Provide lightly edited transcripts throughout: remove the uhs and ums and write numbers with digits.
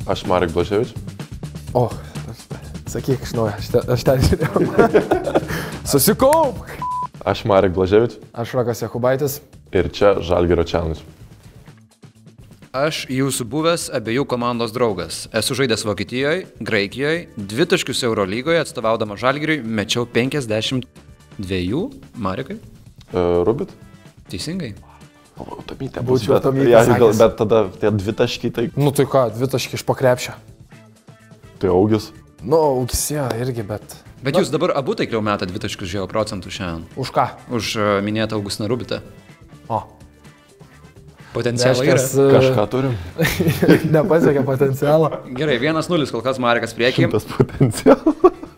Aš Marek Blaževič. O, sakyk iš naujo, aš ten žiūrėjau. Susikaup! Aš Marek Blaževič. Aš Rokas Jakubaitis. Ir čia Žalgirio challenge. Aš jūsų buvęs abiejų komandos draugas. Esu žaidęs Vokietijoje, Graikijoje, 2 taškius Eurolygoje, atstovaudama Žalgiriui, mečiau 52. Marekai? Rubit? Teisingai. Tamytė. Būčiau Tamytė Ja, sakęs. bet tada tie 2 taškai, tai... Nu tai ką, 2 taškai iš pakrepšio. Tai augis. Nu, augis jo irgi, bet... Bet jūs dabar abu taikliau metą 2,0% šiandien. Už ką? Už minėtą Augustiną Rubitą. O. Potencialą yra. Kažką turim. Nepasiekė potencialą. Gerai, 1-0 kol kas Marekas priekį. Tas potencialas.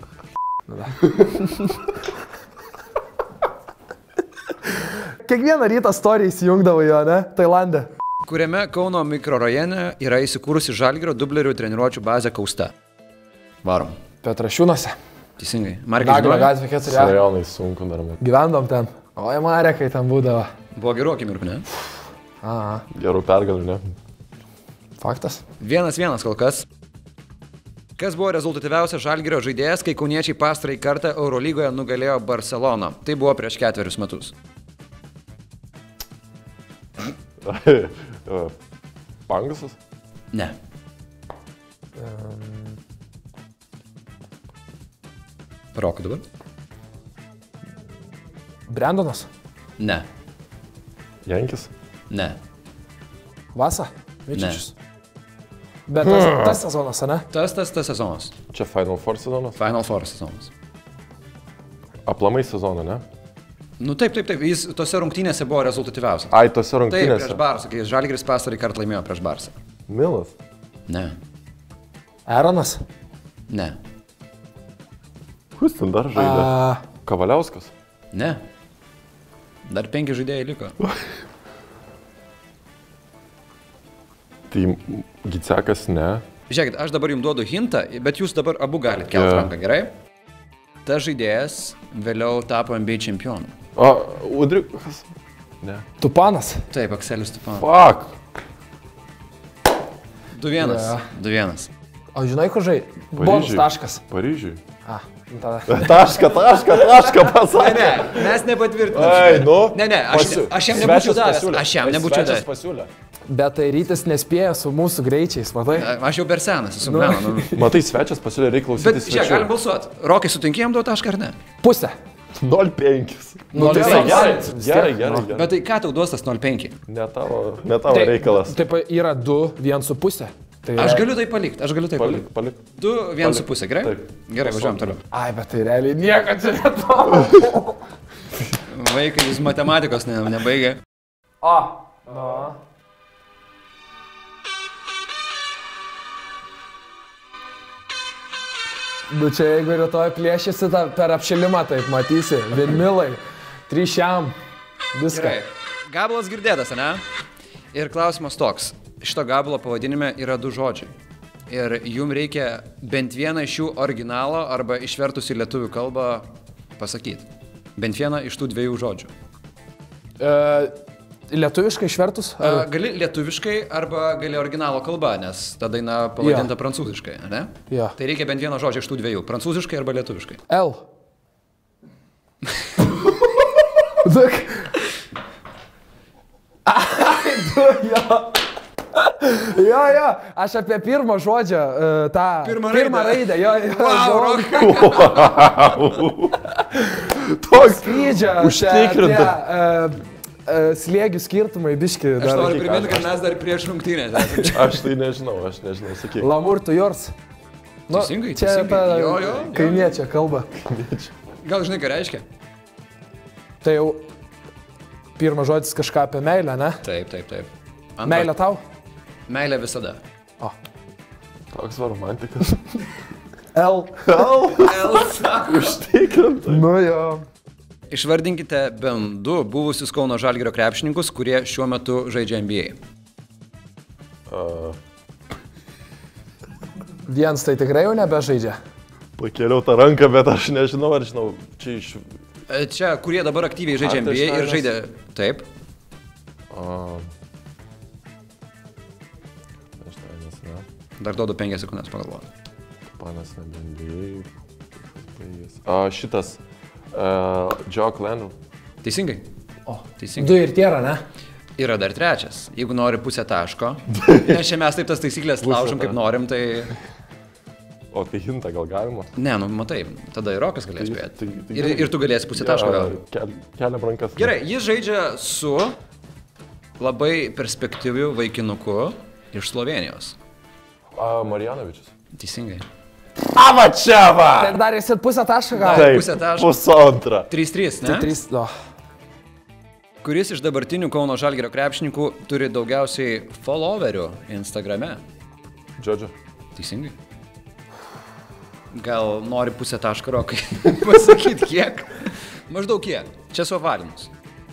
Kiekvieną rytą story įsijungdavo jo, ne? Tailande. Kuriame Kauno mikrorajone yra įsikūrusi Žalgirio dublerių treniruočių bazė Kausta. Varom. Petrašiūnuose. Teisingai. Marekas Naglio žinojo? gatvė 4. Rajonai sunku dar man. Gyvendom ten. Oi, Marekai ten būdavo. Buvo gerų akimirkų, ne? Aha, Gerų pergalių, ne? faktas. 1-1 kol kas. Kas buvo rezultatyviausias Žalgirio žaidėjas, kai kauniečiai pastarąjį kartą Eurolygoje nugalėjo Barceloną? Tai buvo prieš 4 metus. Pangasas? Ne. Roku dabar? Brendonas. Ne. Jankis? Ne. Vasa. Vičičius. Ne. Bet tas sezonas, ne? Tas sezonas. Čia Final Four sezonas? Final Four sezonas. Aplamai sezoną, ne? Nu taip. Jis tose rungtynėse buvo rezultatyviausias. Ai, tose Taip, rungtynėse. prieš Barsą, kai Žalgiris pastarąjį kartą laimėjo prieš Barsą. Milas? Ne. Eronas. Ne. Kus ten dar žaidė? Kavaliauskas? Ne. Dar 5 žaidėjai liko. Tai Gicekas ne. Žiūrėkit, aš dabar jums duodu hintą, bet jūs dabar abu galite kelti ranką, gerai? Ta žaidėjas vėliau tapo NBA čempionu. O, Udrikas? Ne. Tupanas. Taip, Akselis Tupanas. Fuck! 2-1. Ja. 2-1. O žinai, kur žai? Bonus taškas. Paryžiui. Tada. Tašką pasakė. Ne, mes nepatvirtinam. Ai, nu. Ne, aš jam nebūčiau davęs. Aš jam nebūčiau davęs. Pasiūlė. Bet tai rytis nespėja su mūsų greičiais, matai? Aš jau per senas, esu bleno. Matai, svečias pasiūlė, reikia Bet klausytis čia galim balsuoti. Rokai, sutinki jam duoti tašką ar ne? Pusę. 0,5. Nu, tai Gerai. Bet tai ką tau duos tas 0,5? Ne tavo reikalas. Taip yra 2, 1,5. Tai Aš galiu tai palikti, Palik. 2, 1,5, gerai? Taip. Gerai, važiuojam toliau. Ai, bet tai realiai nieko čia neto. Vaikai, jūs matematikos nebaigė. O. Nu čia jeigu rytoj plėšysi per apšilimą, taip matysi. Vinmilai. 3 šiam. Viską. Gerai. Gabalas girdėtas, ne? Ir klausimas toks. Šito gabalo pavadinime yra 2 žodžiai. Ir jums reikia bent vieną iš jų originalo arba išvertus į lietuvių kalbą pasakyti. Bent vieną iš tų 2 žodžių. Lietuviškai išvertus? Gali lietuviškai arba gali originalo kalba, nes ta daina pavadinta prancūziškai, ne? Jo. Tai reikia bent vieną žodžią iš tų 2. Prancūziškai arba lietuviškai. L. Jo, aš apie pirmą žodžią, tą pirmą raidę, jo. Toks Skrydžio. užtikrinta. Slėgių skirtumai, biški. Aš noriu priminti, kad mes dar prieš rungtynės. Aš tai nežinau, sakyk. Lamur tu jors. Teisingai, Čia ta Jo. kaimiečia kalba. Gal žinai, ką reiškia? Tai jau pirmas žodis kažką apie meilę, ne? Taip. Meilė tau? Meilė visada. Toks va romantikas. L. Užtikrinta. Nu jo. Išvardinkite bent 2 buvusius Kauno Žalgirio krepšininkus, kurie šiuo metu žaidžia NBA. Vienas tai tikrai jau nebežaidžia. Pakėliau tą ranką, bet aš nežinau, ar žinau, čia iš... Čia, kurie dabar aktyviai žaidžia NBA ir žaidė... Taip. Dar duodu 5 sekundės pagalvoti. Panas nebendėjai. Šitas. Joe Clendon. Teisingai. O, Teisingai. 2 ir tiera, ne? Yra dar trečias. Jeigu nori pusę taško. Nes čia mes taip tas taisyklės laužom kaip norim, tai... O tai hintą gal galima? Ne, nu matai, tada ir Rokas galės spėti. Tai Ir tu galėsi pusę taško gal. Keliam rankas. Gerai, jis žaidžia su labai perspektyviu vaikinuku iš Slovenijos. Marjanovičius. Teisingai. Avačiava! Tai dar esi pusę tašką gal? Taip. Taip, Pusę taško. pusantrą. 3-3, ne? 3, no. Kuris iš dabartinių Kauno Žalgirio krepšininkų turi daugiausiai followerių Instagrame? Džodžio. Teisingai. Gal nori pusę taško, Rokai, pasakyti kiek? Maždaug kiek? Čia suapvalinus.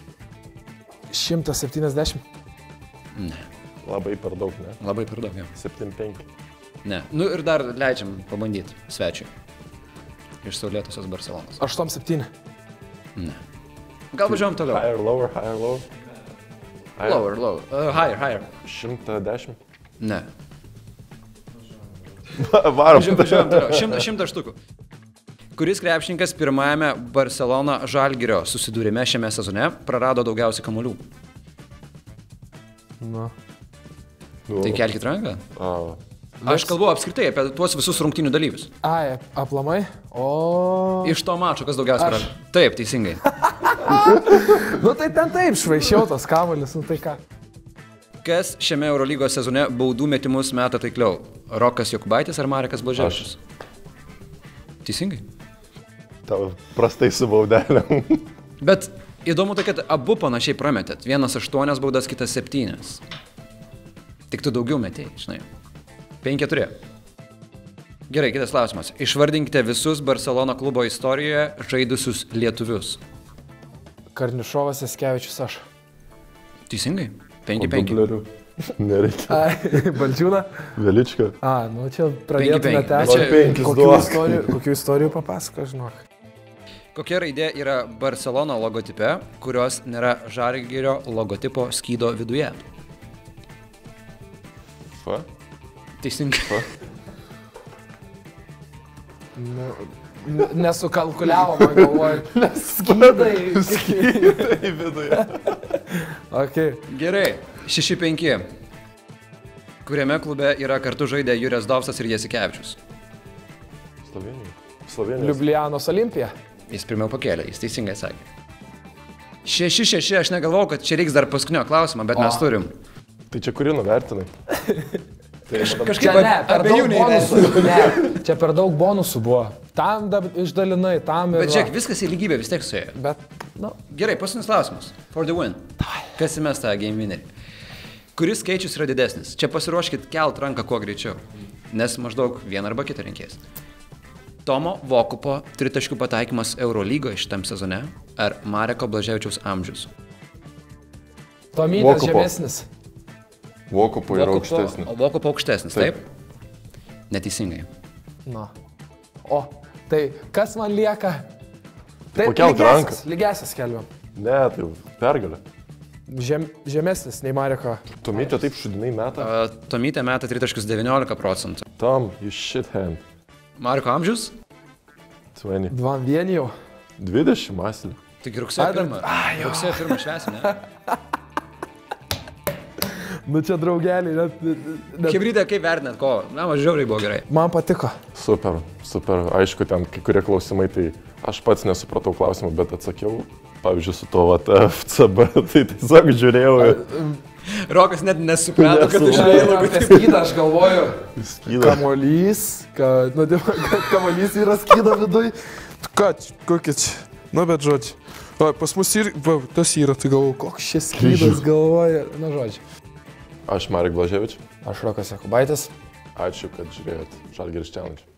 170. Ne, Labai per daug, ne? labai per daug, jau. 7-5. Ne. Nu ir dar leidžiam pabandyti svečiui. Iš saulėtosios Barcelonos. 8-7. Ne. Gal važiuojam toliau. Higher, lower, higher, lower. Lower, lower. Higher. 110. Ne. Varom. Važiuojam toliau. 100 štukų. Kuris krepšininkas pirmajame Barcelona Žalgirio susidūrime šiame sezone prarado daugiausiai kamuolių? Nu. Tai kelkit ranką. A, Aš kalbu apskritai apie tuos visus rungtynių dalyvius. Ai, aplamai. O. Iš to mačo, kas daugiausiai prarado. Taip, teisingai. Nu tai ten taip, švaišiau tas kamuolis, nu tai ką. Kas šiame Eurolygos sezone baudų metimus meta taikliau? Rokas Jokubaitis ar Marekas Blaževičius? Teisingai. tau prastai su baudelėm. Bet įdomu tai, kad abu panašiai prametėt. Vienas 8 baudas, kitas 7. Tik tu daugiau metėjai, žinai. 5-4. Gerai, kitas klausimas. Išvardinkite visus Barcelona klubo istorijoje žaidusius lietuvius. Karnišovas, Eskevičius, aš. Teisingai. 5-5. Nereikia. Ai, Balčiūna. Velička. A, nu čia pradėtume 5-5. tęsti. Bet Kokių istorijų papasako, žinok. Kokia raidė yra Barcelona logotipe, kurios nėra Žalgirio logotipo skydo viduje? Fa? Teisingai. Nesukalkuliavo, man galvoju. Skydai. Skydai viduje. Okay. Gerai. 6-5. Kuriame klube yra kartu žaidę Jurės Dovsas ir Jasikevičius? Slovenija. Liublianos Olimpija. Jis pirmiau pakėlė, jis teisingai sakė. 6-6, aš negalvau, kad čia reiks dar paskutinio klausimą, bet mes turim. Tai čia kurį nuvertinai? Kažkaip Čia ne, per abiejų daug neįvertinau. bonusų. Ne, čia per daug bonusų buvo. Tam išdalinai, tam ir... Bet žiūrėk, viskas į lygybę vis tiek suėjo. Bet, nu... Gerai, paskutinis klausimas. For the win. Kas įmes tą game winnerį? Kuris skaičius yra didesnis? Čia pasiruoškit kelt ranką kuo greičiau. Nes maždaug vieną arba kitą reikės. Tomo Vokupo tritaškių pataikymas Eurolygoje šitam sezone ar Mareko Blaževičiaus amžius? Tomytas Vokupo. žemesnis. Vokupo yra aukštesnis. O Vokupo aukštesnis, taip? Neteisingai. Nu. O, tai kas man lieka? Taip, Pakelk ranką. Lygiasias kelbiam. Ne, tai pergalė. Žemesnis nei Mareko. Tomytė taip šudinai meta. Tomytė meta 3,19%. Tom, you shit hand. Mareko amžius? 20. Dvam vienijau. 20 masilį. Tik rugsėjo 1. Rugsėjo 1 švęsim, ne? Nu čia draugeliai, net... Chebrytė, kaip vertinat kovą? Na, žiauriai buvo gerai. Man patiko. Super, super. Aišku, ten kai kurie klausimai, tai aš pats nesupratau klausimų, bet atsakiau. Pavyzdžiui, su to FCB, tai tiesiog žiūrėjau. Rokas net nesuprato, kad tu žiūrėjai. Apie skydą aš galvoju. Skydą. Kamolys, kad kamolys yra skydo viduj. Ką, kokie čia? Nu, bet žodžiu. O, pas mus ir, tas yra, tai galvoju, Koks šis skydas galvoja. Na, žodžiu. Aš Marek Blaževič. Aš Rokas Jakubaitis. Ačiū, kad žiūrėjot Žalgiris Challenge.